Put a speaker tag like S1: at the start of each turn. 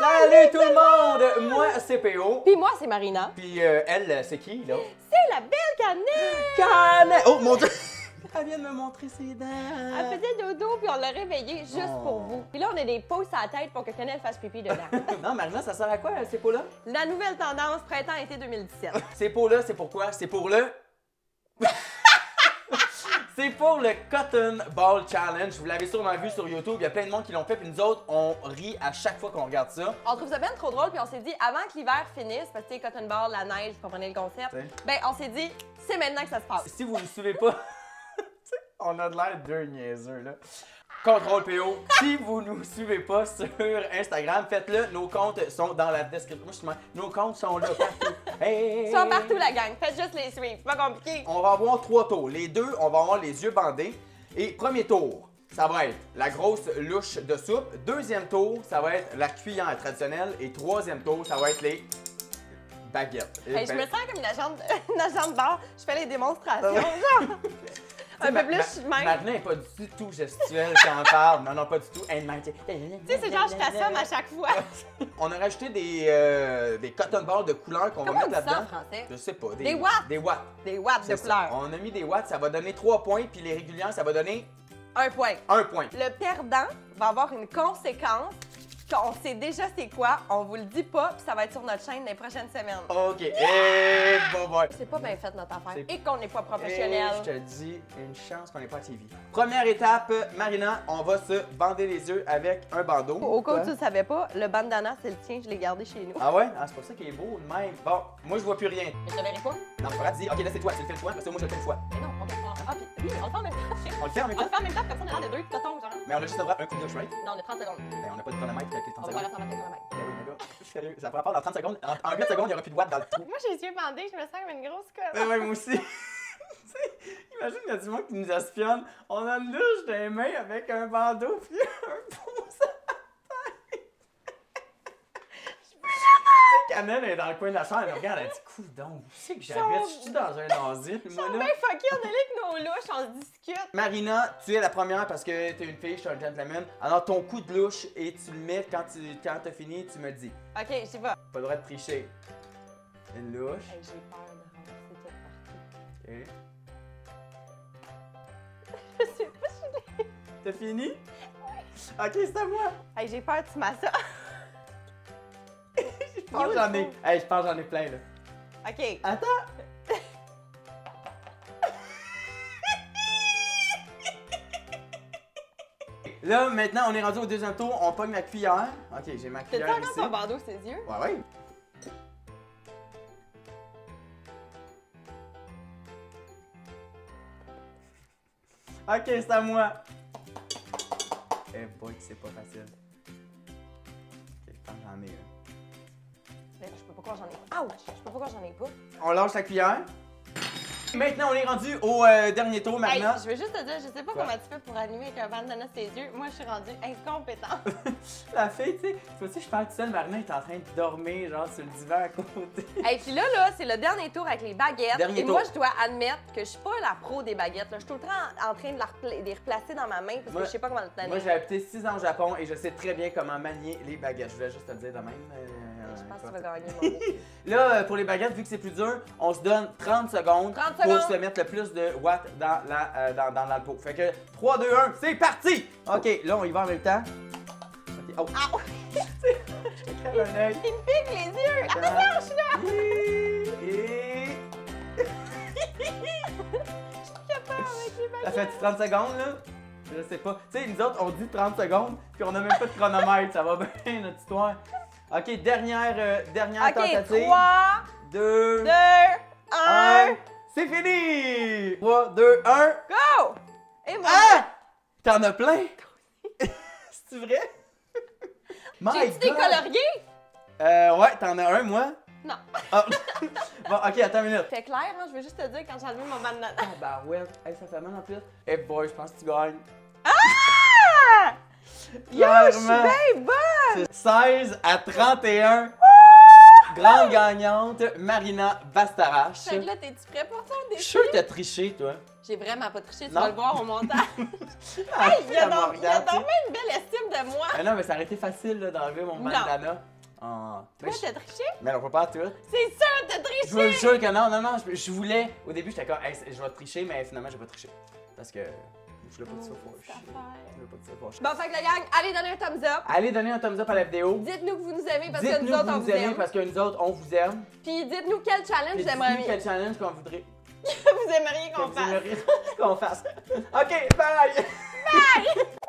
S1: Salut tout le monde! Moi, c'est PO.
S2: Puis moi, c'est Marina.
S1: Puis elle, c'est qui, là?
S2: C'est la belle Cannelle!
S1: Cannelle! Oh mon Dieu! Elle vient de me montrer ses dents.
S2: Elle faisait dodo, puis on l'a réveillée juste pour vous. Puis là, on a des pouces à la tête pour que Cannelle fasse pipi dedans.
S1: Non, Marina, ça sert à quoi, ces pots-là?
S2: La nouvelle tendance printemps-été 2017.
S1: Ces pots-là, c'est pourquoi? C'est pour le... C'est pour le Cotton Ball Challenge. Vous l'avez sûrement vu sur YouTube. Il y a plein de monde qui l'ont fait. Puis nous autres, on rit à chaque fois qu'on regarde ça.
S2: On trouve ça bien trop drôle, puis on s'est dit, avant que l'hiver finisse, parce que Cotton Ball, la neige, vous comprenez le concept, ben on s'est dit, c'est maintenant que ça se passe.
S1: Si vous ne suivez pas... On a de l'air deux niaiseux, là. Contrôle PO. Si vous nous suivez pas sur Instagram, faites-le. Nos comptes sont dans la description. Moi, justement, nos comptes sont là partout. Hey!
S2: Ils sont partout, la gang. Faites juste les suivre. C'est pas compliqué.
S1: On va avoir 3 tours. Les deux, on va avoir les yeux bandés. Et premier tour, ça va être la grosse louche de soupe. Deuxième tour, ça va être la cuillère traditionnelle. Et troisième tour, ça va être les baguettes.
S2: Hey, je me sens comme une agent de bar. Je fais les démonstrations, genre. Un peu plus, je même.
S1: Marina n'est pas du tout gestuelle quand on parle. Non, non, pas du tout.
S2: Tu sais, c'est genre, je t'assomme à chaque fois.
S1: On a rajouté des cotton balls de couleur qu'on va mettre là-dedans.
S2: Comment on dit ça en français?
S1: Je sais pas.
S2: Des watts.
S1: Des watts.
S2: Des watts de couleur.
S1: On a mis des watts, ça va donner 3 points, puis les régulières, ça va donner
S2: 1 point.
S1: 1 point.
S2: Le perdant va avoir une conséquence qu'on sait déjà c'est quoi, on vous le dit pas, puis ça va être sur notre chaîne les prochaines semaines.
S1: OK. Et bon.
S2: C'est pas bien fait notre affaire.
S1: C'est-
S2: Et qu'on n'est pas professionnel.
S1: Et je te dis, une chance qu'on n'est pas à TV. Première étape, Marina, on va se bander les yeux avec un bandeau.
S2: Au cas où
S1: Quoi?
S2: tu le savais pas, le bandana, c'est le tien, je l'ai gardé chez nous.
S1: Ah ouais? Ah, c'est pour ça qu'il est beau, de même. Bon, moi, je vois plus rien.
S2: Mais je te verrai pas.
S1: Non, c'est pas grave, dis, OK, là, c'est toi, tu le fais une fois, parce que moi, je le fais une fois.
S2: Mais non, on va faire. Ah, puis oui, on le fait en même temps.
S1: On le fait en même
S2: On le
S1: temps?
S2: fait en même temps, comme ça, on a l'air de deux totons, genre.
S1: Mais on a juste le droit un coup de louche, right?
S2: Non, on a 30 secondes.
S1: Ben, on n'a pas de chronomètre avec les
S2: On
S1: 30
S2: va faire
S1: secondes.
S2: ensemble avec le chronomètre.
S1: Ben oui, mais là, sérieux, ça pourrait pas dans 30 secondes. En 8 secondes, il n'y aura plus de watts dans le trou.
S2: Moi, j'ai les yeux bandés, je me sens comme une grosse conne.
S1: Ben ouais, moi aussi. Tu sais, imagine, il y a du monde qui nous espionne. On a une louche dans les mains avec un bandeau puis un pouce à la tête. Cannelle est dans le coin de la chambre, elle me regarde, elle dit coudonc, où c'est que j'habite? Je suis dans un asile, moi
S2: On
S1: là.
S2: est bien fuckés, on est là avec nos louches, on se discute.
S1: Marina, tu es la première parce que t'es une fille, je suis un gentleman. Alors ton coup de louche et tu le mets quand t'as fini, tu me dis.
S2: Ok, j'y vais.
S1: Pas le droit de tricher. Une louche.
S2: Hey, j'ai peur de ramasser tout partout.
S1: Et...
S2: Je sais pas si
S1: T'as fini? Ok, c'est à moi.
S2: Hey, j'ai peur, tu m'as ça.
S1: Je pense que j'en ai. Hey, je pense que j'en ai plein là.
S2: Ok.
S1: Attends! Là, maintenant, on est rendu au deuxième tour. On pogne la cuillère. Ok, j'ai ma
S2: T'as-tu
S1: cuillère
S2: encore
S1: ici.
S2: ton bandeau ses yeux?
S1: Ouais, ouais. Ok, c'est à moi. Eh boy, c'est pas facile. Ok, je pense que j'en ai un.
S2: Mais je peux pas croire que j'en ai. Ouch! Je peux pas croire que j'en ai pas.
S1: On lâche la cuillère. Maintenant, on est rendu au dernier tour,
S2: Hey,
S1: Marina.
S2: je veux juste te dire, je sais pas
S1: Quoi?
S2: comment tu fais pour animer avec un bandana sur tes yeux. Moi, je suis rendue incompétente.
S1: La fille, tu sais, tu vois, je parle tout seul, Marina est en train de dormir, genre, sur le divan à côté.
S2: Et puis là, c'est le dernier tour avec les baguettes.
S1: Dernier
S2: et
S1: tour.
S2: moi, je dois admettre que je suis pas la pro des baguettes. Là. Je suis tout le temps en train de les replacer dans ma main parce
S1: Moi-
S2: que je sais pas comment le tenir.
S1: Moi, j'ai habité 6 ans au Japon et je sais très bien comment manier les baguettes. Je voulais juste te le dire de même.
S2: Je pense que tu vas gagner, mon beau.
S1: Là, pour les baguettes, vu que c'est plus dur, on se donne 30 secondes
S2: 30
S1: pour
S2: secondes.
S1: se mettre le plus de watts dans l'alpo. Fait que 3, 2, 1, c'est parti! Ok, là, on y va en même temps. Ok, oh!
S2: Ah!
S1: Je te crève un œil.
S2: Il me pique les yeux! Attention, je suis là!
S1: Et...
S2: Je suis capable avec les
S1: Ça
S2: baguettes.
S1: fait 30 secondes, là? Je sais pas. Tu sais, nous autres, on dit 30 secondes, puis on a même pas de chronomètre. Ça va bien, notre histoire. OK, dernière
S2: Ok,
S1: tentative.
S2: 3,
S1: 2,
S2: 2,
S1: 1.
S2: 1,
S1: C'est fini! 3, 2, 1.
S2: go! Et moi,
S1: Ah! T'en as plein? C'est vrai? My
S2: j'ai-tu des
S1: God!
S2: coloriers?
S1: Ouais, t'en as un, moi?
S2: Non.
S1: Ah. Bon, OK, attends une minute.
S2: C'est clair, hein? Je veux juste te dire quand j'ai enlevé mon bandana.
S1: Ah, bah ouais. Hey, ça fait mal en plus. Eh boy, je pense que tu gagnes.
S2: Yo, je suis
S1: Clairement.
S2: bien bonne!
S1: C'est 16 à 31. Grande gagnante, Marina Bastarache.
S2: Fait que là, t'es-tu prêt pour ton
S1: Je
S2: défi?
S1: suis sûr que t'as triché, toi.
S2: J'ai vraiment pas triché, tu
S1: Non.
S2: vas le voir au montage.
S1: Ah,
S2: Il y a donc
S1: regarde,
S2: une belle estime de moi.
S1: Ah non, mais ça aurait été facile là, d'enlever mon
S2: Non.
S1: bandana. Ah.
S2: Toi, t'as triché?
S1: Mais on peut pas tout.
S2: C'est sûr, t'as
S1: Je vous le
S2: triché!
S1: jure que non, je voulais. Au début, j'étais comme, hey, je vais tricher, mais finalement, j'ai pas triché. Parce que je voulais pas que ça fâche. Je voulais pas que ça fâche.
S2: Bon, fait que la gang, allez donner un thumbs up.
S1: Allez, donnez un thumbs up à la vidéo.
S2: Dites-nous que vous nous aimez parce que
S1: Dites-nous
S2: nous autres,
S1: que
S2: on
S1: vous
S2: vous
S1: aimez
S2: aime.
S1: parce que nous autres, on vous aime.
S2: Puis dites-nous quel challenge
S1: Puis
S2: vous
S1: dites-nous
S2: aimeriez.
S1: quel challenge qu'on voudrait
S2: Vous aimeriez qu'on
S1: que vous
S2: fasse.
S1: aimeriez qu'on fasse. OK, bye!
S2: Bye!